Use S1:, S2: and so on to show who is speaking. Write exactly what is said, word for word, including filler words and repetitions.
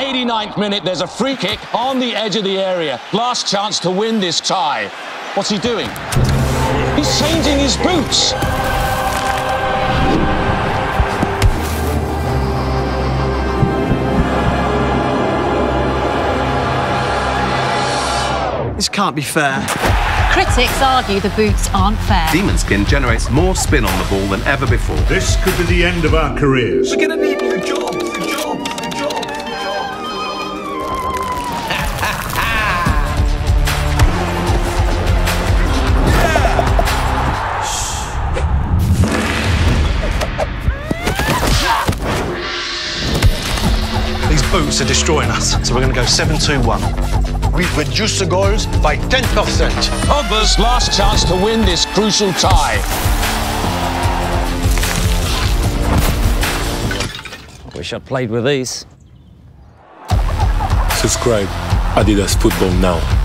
S1: eighty-ninth minute, there's a free kick on the edge of the area. Last chance to win this tie. What's he doing? He's changing his boots.
S2: This can't be fair.
S3: Critics argue the boots aren't fair.
S4: Demon Skin generates more spin on the ball than ever before.
S5: This could be the end of our careers.
S2: We're gonna need new jobs, new jobs, new jobs, new jobs.
S6: These boots are destroying us, so we're gonna go seven two one.
S7: We've reduced the goals by ten percent.
S1: Pogba's last chance to win this crucial tie.
S8: Wish I played with these.
S9: Subscribe Adidas Football now.